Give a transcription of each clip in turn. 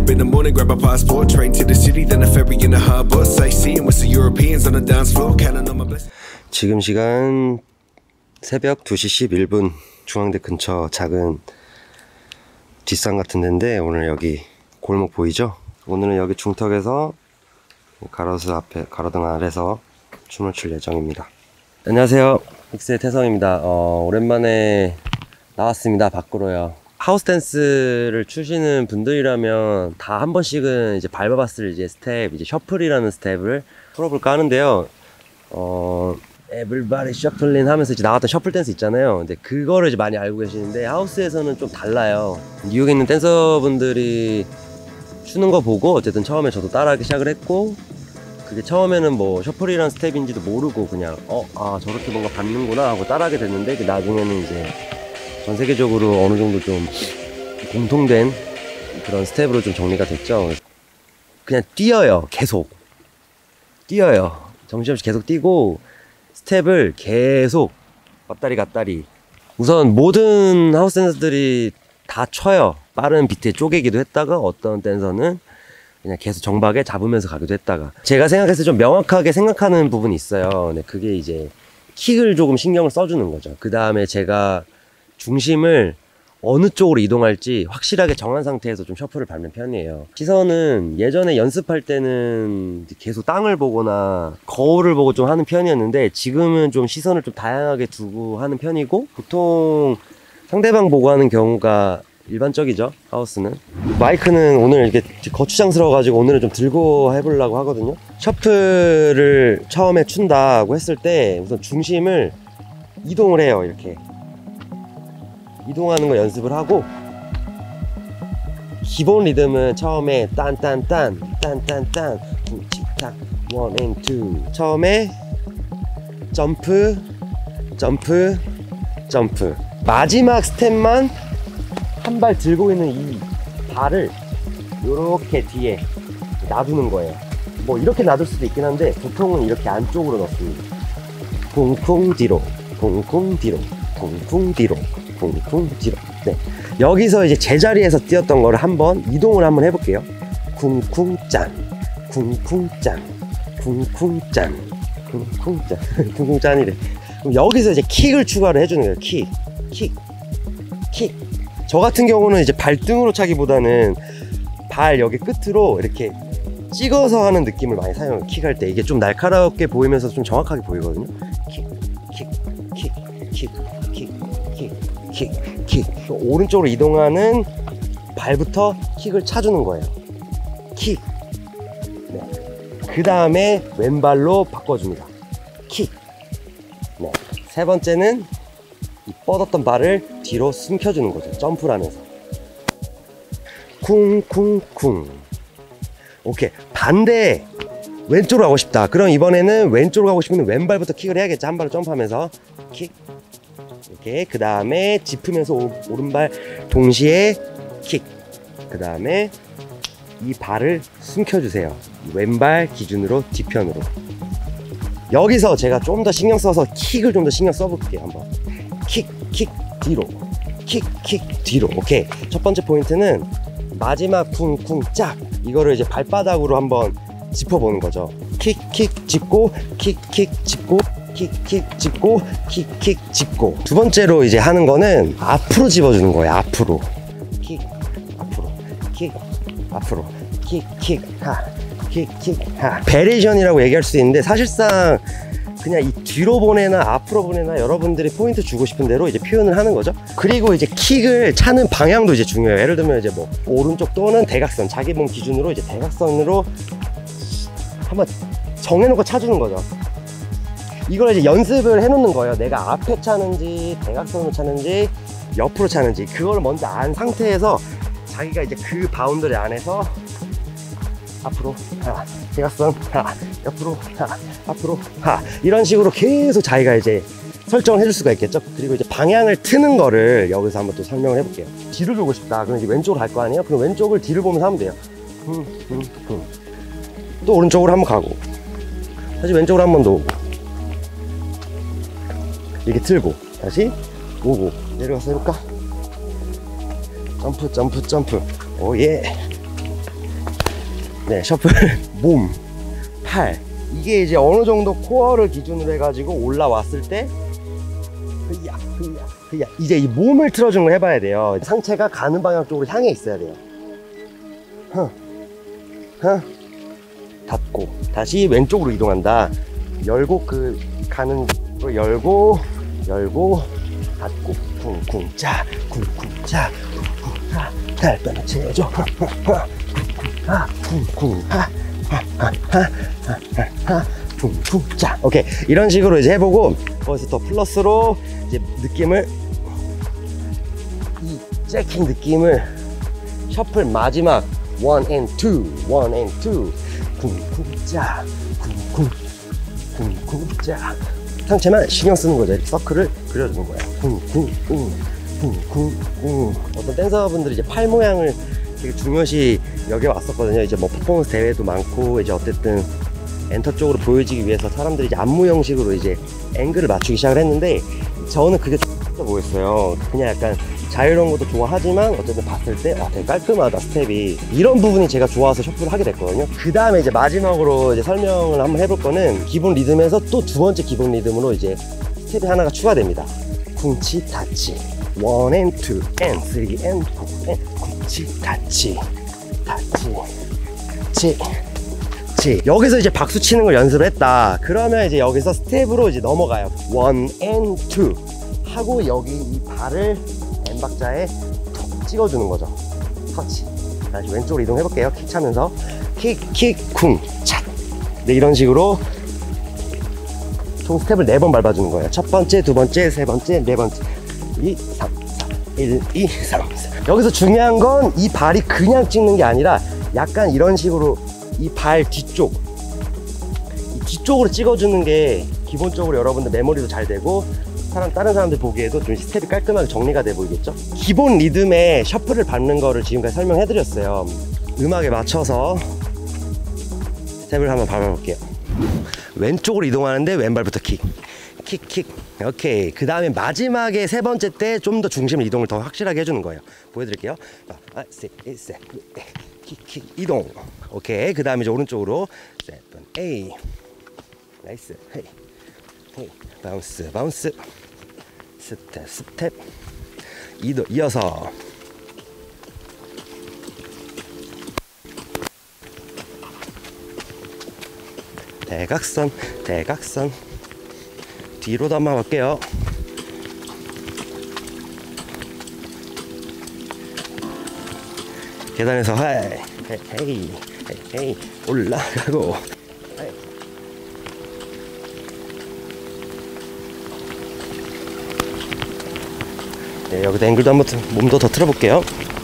in the morning, grab a passport, train to the city, then a ferry in the harbour, sightseeing with the Europeans on the dance floor, counting on my blessings. 지금 시간 새벽 2시 11분 중앙대 근처 작은 뒷산 같은 데인데, 오늘 여기 골목 보이죠? 오늘은 여기 중턱에서 가로수 앞에, 가로등 아래서 춤을 출 예정입니다. 안녕하세요, 빅스의 태성입니다. 오랜만에 나왔습니다. 밖으로요. 하우스 댄스를 추시는 분들이라면 다 한 번씩은 이제 밟아봤을 이제 스텝, 이제 셔플이라는 스텝을 풀어볼까 하는데요. Everybody shuffling 하면서 이제 나왔던 셔플 댄스 있잖아요. 근데 그거를 이제 많이 알고 계시는데, 하우스에서는 좀 달라요. 뉴욕에 있는 댄서분들이 추는 거 보고 어쨌든 처음에 저도 따라하기 시작을 했고, 그게 처음에는 뭐 셔플이란 스텝인지도 모르고 그냥 저렇게 뭔가 밟는구나 하고 따라하게 됐는데, 그 나중에는 이제 전 세계적으로 어느 정도 좀 공통된 그런 스텝으로 좀 정리가 됐죠. 그냥 뛰어요. 계속 뛰어요. 정신없이 계속 뛰고 스텝을 계속 왔다리 갔다리. 우선 모든 하우스 댄서들이 다 쳐요. 빠른 비트에 쪼개기도 했다가, 어떤 댄서는 그냥 계속 정박에 잡으면서 가기도 했다가. 제가 생각했을 때 좀 명확하게 생각하는 부분이 있어요. 근데 그게 이제 킥을 조금 신경을 써주는 거죠. 그 다음에 제가 중심을 어느 쪽으로 이동할지 확실하게 정한 상태에서 좀 셔플을 밟는 편이에요. 시선은 예전에 연습할 때는 계속 땅을 보거나 거울을 보고 좀 하는 편이었는데, 지금은 좀 시선을 좀 다양하게 두고 하는 편이고, 보통 상대방 보고 하는 경우가 일반적이죠, 하우스는. 마이크는 오늘 이렇게 거추장스러워 가지고 오늘은 좀 들고 해보려고 하거든요. 셔플을 처음에 춘다고 했을 때 우선 중심을 이동을 해요. 이렇게 이동하는 거 연습을 하고, 기본 리듬은 처음에 딴딴딴 딴딴딴 틱탁 1 and 2, 처음에 점프 점프 점프, 마지막 스텝만 한 발 들고 있는 이 발을 요렇게 뒤에 놔두는 거예요. 뭐 이렇게 놔둘 수도 있긴 한데, 보통은 이렇게 안쪽으로 넣습니다. 쿵쿵 뒤로 쿵쿵 뒤로 쿵쿵 뒤로 쿵쿵 뒤로. 네, 여기서 이제 제자리에서 뛰었던 거를 한번 이동을 한번 해볼게요. 쿵쿵 짠 쿵쿵 짠 쿵쿵 짠 쿵쿵 짠 쿵쿵 짠이래. 그럼 여기서 이제 킥을 추가를 해주는 거예요. 킥. 저 같은 경우는 이제 발등으로 차기보다는 발 여기 끝으로 이렇게 찍어서 하는 느낌을 많이 사용해요. 킥할 때 이게 좀 날카롭게 보이면서 좀 정확하게 보이거든요. 킥. 오른쪽으로 이동하는 발부터 킥을 차주는 거예요. 킥. 네. 그 다음에 왼발로 바꿔줍니다. 킥. 네. 세 번째는 이 뻗었던 발을 뒤로 숨겨주는 거죠. 점프를 하면서. 쿵쿵쿵. 오케이. 반대 왼쪽으로 가고 싶다. 그럼 이번에는 왼쪽으로 가고 싶으면 왼발부터 킥을 해야겠죠. 한 발로 점프하면서 킥. 이렇게. 그 다음에 짚으면서 오른발 동시에 킥. 그 다음에 이 발을 숨겨주세요. 왼발 기준으로 뒤편으로. 여기서 제가 좀 더 신경 써서 킥을 좀 더 신경 써볼게요. 한번 킥 뒤로 킥 뒤로. 오케이. 첫 번째 포인트는 마지막 쿵쿵 짝, 이거를 이제 발바닥으로 한번 짚어보는 거죠. 킥 짚고 킥 짚고 킥 짚고 킥 짚고. 두 번째로 이제 하는 거는 앞으로 집어주는 거예요. 앞으로 킥, 앞으로 킥, 앞으로 킥 하. 베리에이션이라고 얘기할 수 있는데, 사실상 그냥 이 뒤로 보내나 앞으로 보내나 여러분들이 포인트 주고 싶은 대로 이제 표현을 하는 거죠. 그리고 이제 킥을 차는 방향도 이제 중요해요. 예를 들면 이제 뭐 오른쪽 또는 대각선, 자기 몸 기준으로 이제 대각선으로 한번 정해놓고 차주는 거죠. 이걸 이제 연습을 해놓는 거예요. 내가 앞에 차는지 대각선으로 차는지 옆으로 차는지, 그걸 먼저 안 상태에서 자기가 이제 그 바운더리 안에서 앞으로 하, 대각선 하, 옆으로 하, 앞으로 하, 이런 식으로 계속 자기가 이제 설정을 해줄 수가 있겠죠. 그리고 이제 방향을 트는 거를 여기서 한번 또 설명을 해볼게요. 뒤를 보고 싶다. 그럼 이제 왼쪽으로 갈 거 아니에요? 그럼 왼쪽을 뒤를 보면서 하면 돼요. 또 오른쪽으로 한번 가고, 다시 왼쪽으로 한 번 더 오고, 이렇게 틀고 다시 오고, 내려가서 해볼까? 점프 점프 점프. 오예. 네, 셔플 몸, 팔, 이게 이제 어느 정도 코어를 기준으로 해가지고 올라왔을 때 흐야 흐야 흐야, 이제 이 몸을 틀어주는 걸 해봐야 돼요. 상체가 가는 방향 쪽으로 향해 있어야 돼요. 닫고 다시 왼쪽으로 이동한다. 열고 그 가는 거 열고 닫고 쿵쿵 짜 쿵쿵 짜 쿵쿵 하 달변을 채줘 쿵쿵 하 쿵쿵 짜. 오케이, 이런 식으로 이제 해보고 거기서 더 플러스로 이제 느낌을, 이 잭킹 느낌을 셔플 마지막 1 and 2 쿵쿵 짜 쿵쿵 짜. 상체만 신경 쓰는 거죠. 이렇게 서클을 그려주는 거예요. 쿵쿵. 어떤 댄서분들이 이제 팔 모양을 되게 중요시 여겨왔었거든요. 이제 뭐 퍼포먼스 대회도 많고, 이제 어쨌든 엔터 쪽으로 보여지기 위해서 사람들이 이제 안무 형식으로 이제 앵글을 맞추기 시작을 했는데, 저는 그게 좋아 보였어요. 그냥 약간 자유로운 것도 좋아하지만 어쨌든 봤을 때 되게 깔끔하다, 스텝이. 이런 부분이 제가 좋아서 셔플을 하게 됐거든요. 그 다음에 이제 마지막으로 이제 설명을 한번 해볼 거는, 기본 리듬에서 또 두 번째 기본 리듬으로 이제 스텝이 하나가 추가됩니다. 쿵치 타치 1 and 2 and 3 and 4 and 쿵치 타치 치. 여기서 이제 박수 치는 걸 연습을 했다. 그러면 이제 여기서 스텝으로 이제 넘어가요. 1 and 2 하고 여기 이 발을 N박자에 톡 찍어주는 거죠. 터치. 다시 왼쪽으로 이동해볼게요. 킥 차면서 킥 쿵 차. 네, 이런 식으로 총 스텝을 4번 밟아주는 거예요. 첫 번째, 두 번째, 세 번째, 네 번째. 2, 3, 4, 1, 2, 3, 4. 여기서 중요한 건 이 발이 그냥 찍는 게 아니라 약간 이런 식으로 이 발 뒤쪽, 이 뒤쪽으로 찍어주는 게 기본적으로 여러분들 메모리도 잘 되고, 다른 사람들 보기에도 좀 스텝이 깔끔하게 정리가 돼 보이겠죠? 기본 리듬에 셔플을 밟는 거를 지금까지 설명해 드렸어요. 음악에 맞춰서 스텝을 한번 밟아볼게요. 왼쪽으로 이동하는데 왼발부터 킥. 오케이. 그 다음에 마지막에 세 번째 때 좀 더 중심 이동을 더 확실하게 해주는 거예요. 보여드릴게요. 킥 이동. 오케이. 그 다음에 이제 오른쪽으로 7, 8 나이스. 헤이 바운스 스텝 이어서 대각선 뒤로도 한번 갈게요. 계단에서 헤이 올라가고, 네, 여기다 앵글도 한번 몸도 더 틀어볼게요.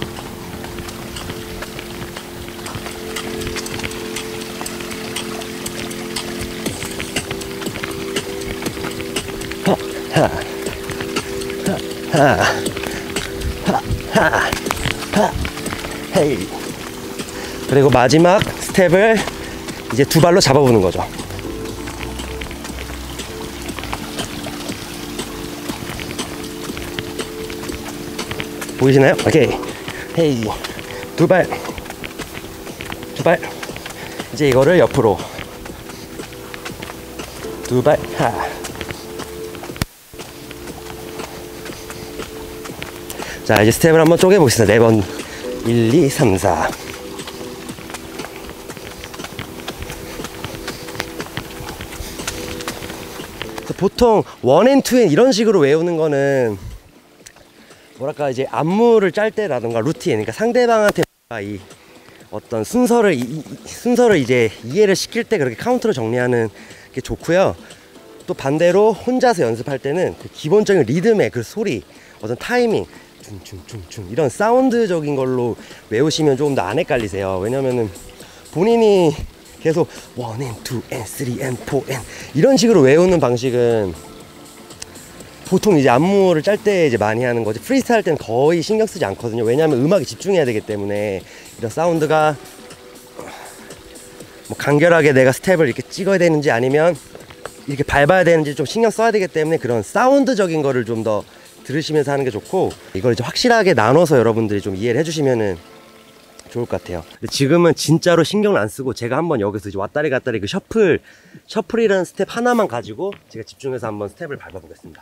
헤이. 그리고 마지막 스텝을 이제 두 발로 잡아보는 거죠. 보이시나요? 오케이. 헤이. 두 발. 이제 이거를 옆으로. 두 발. 자, 이제 스텝을 한번 쪼개보겠습니다. 4번. 1, 2, 3, 4. 보통 1 and 2 이런 식으로 외우는 거는 뭐랄까, 이제 안무를 짤 때라든가 루틴, 그러니까 상대방한테 이 어떤 순서를 이제 이해를 시킬 때 그렇게 카운트로 정리하는 게 좋고요. 또 반대로 혼자서 연습할 때는 그 기본적인 리듬의 그 소리, 어떤 타이밍, 충충충충 이런 사운드적인 걸로 외우시면 조금 더 안 헷갈리세요. 왜냐면은 본인이 계속 1 and 2 and 3 and 4 and 이런 식으로 외우는 방식은 보통 이제 안무를 짤 때 이제 많이 하는 거지, 프리스타일 때는 거의 신경 쓰지 않거든요. 왜냐하면 음악에 집중해야 되기 때문에 이런 사운드가 뭐 간결하게 내가 스텝을 이렇게 찍어야 되는지 아니면 이렇게 밟아야 되는지 좀 신경 써야 되기 때문에 그런 사운드적인 거를 좀 더 들으시면서 하는 게 좋고, 이걸 이제 확실하게 나눠서 여러분들이 좀 이해를 해주시면은 좋을 것 같아요. 근데 지금은 진짜로 신경을 안 쓰고 제가 한번 여기서 이제 왔다리 갔다리 그 셔플이라는 스텝 하나만 가지고 제가 집중해서 한번 스텝을 밟아보겠습니다.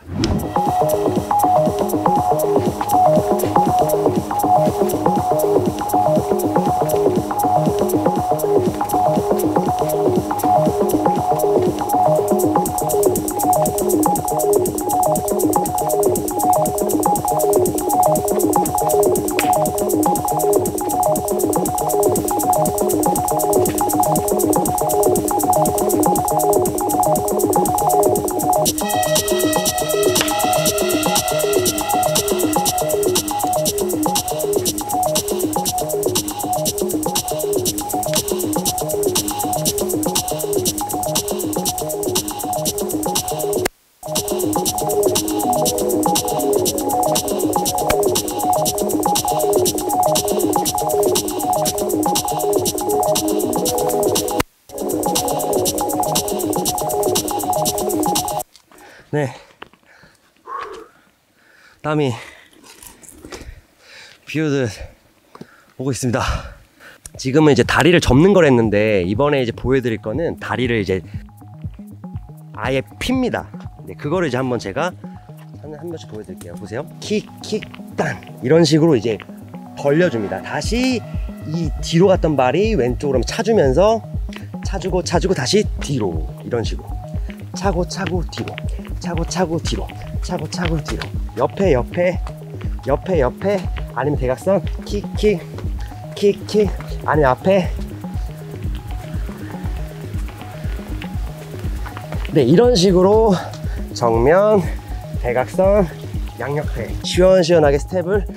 네, 땀이 비오듯 오고 있습니다. 지금은 이제 다리를 접는 걸 했는데 이번에 이제 보여드릴 거는 다리를 이제 아예 핍니다. 네, 그거를 이제 한번 제가 한 번씩 보여드릴게요. 보세요. 킥, 단 이런 식으로 이제 벌려줍니다. 다시 이 뒤로 갔던 발이 왼쪽으로 차주면서 차주고 다시 뒤로 이런 식으로 차고 뒤로 차고 뒤로 차고 뒤로 옆에 아니면 대각선 킥 아니면 앞에. 네, 이런 식으로 정면 대각선 양옆에 시원시원하게 스텝을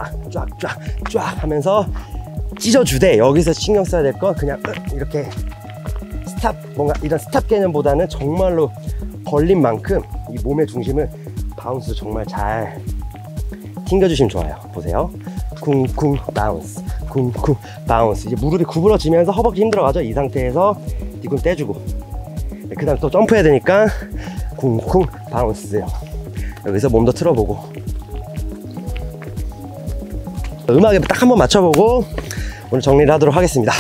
쫙 하면서 찢어주되, 여기서 신경 써야 될 건 그냥 이렇게 스탑, 뭔가 이런 스탑 개념보다는 정말로 벌린 만큼 이 몸의 중심을 바운스 정말 잘 튕겨주시면 좋아요. 보세요. 쿵쿵 바운스, 쿵쿵 바운스. 이제 무릎이 구부러지면서 허벅지 힘들어가죠. 이 상태에서 뒤꿈 떼주고, 네, 그 다음 또 점프해야 되니까 쿵쿵 바운스요. 여기서 몸도 틀어보고, 음악에 딱 한번 맞춰보고 오늘 정리를 하도록 하겠습니다.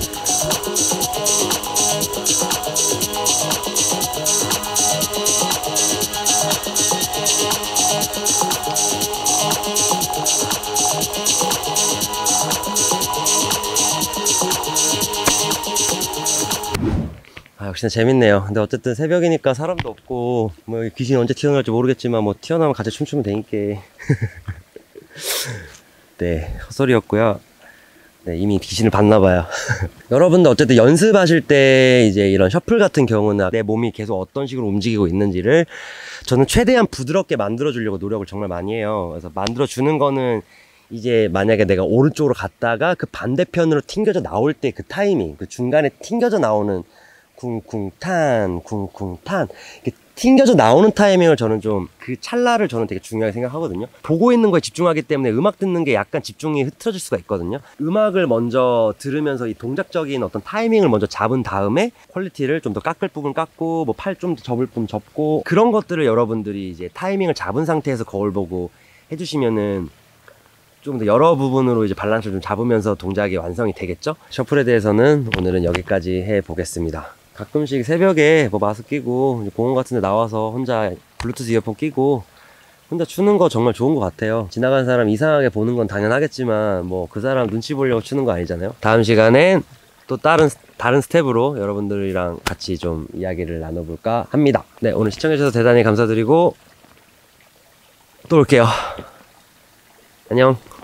역시나 재밌네요. 근데 어쨌든 새벽이니까 사람도 없고, 뭐 귀신이 언제 튀어나올지 모르겠지만 뭐 튀어나오면 같이 춤추면 되니까. 네, 헛소리였고요. 네, 이미 귀신을 봤나봐요. 여러분들 어쨌든 연습하실 때 이제 이런 셔플 같은 경우는 내 몸이 계속 어떤 식으로 움직이고 있는지를 저는 최대한 부드럽게 만들어 주려고 노력을 정말 많이 해요. 그래서 만들어 주는 거는 이제 만약에 내가 오른쪽으로 갔다가 그 반대편으로 튕겨져 나올 때 그 타이밍, 그 중간에 튕겨져 나오는 쿵쿵탄 튕겨져 나오는 타이밍을 저는 좀, 그 찰나를 저는 되게 중요하게 생각하거든요. 보고 있는 거에 집중하기 때문에 음악 듣는 게 약간 집중이 흐트러질 수가 있거든요. 음악을 먼저 들으면서 이 동작적인 어떤 타이밍을 먼저 잡은 다음에 퀄리티를 좀 더 깎을 부분 깎고, 뭐 팔 좀 더 접을 부분 접고, 그런 것들을 여러분들이 이제 타이밍을 잡은 상태에서 거울 보고 해주시면은 좀 더 여러 부분으로 이제 밸런스를 좀 잡으면서 동작이 완성이 되겠죠. 셔플에 대해서는 오늘은 여기까지 해 보겠습니다. 가끔씩 새벽에 뭐 마스크 끼고 공원 같은 데 나와서 혼자 블루투스 이어폰 끼고 혼자 추는 거 정말 좋은 것 같아요. 지나가는 사람 이상하게 보는 건 당연하겠지만 뭐 그 사람 눈치 보려고 추는 거 아니잖아요. 다음 시간엔 또 다른 스텝으로 여러분들이랑 같이 좀 이야기를 나눠볼까 합니다. 네, 오늘 시청해주셔서 대단히 감사드리고 또 올게요. 안녕.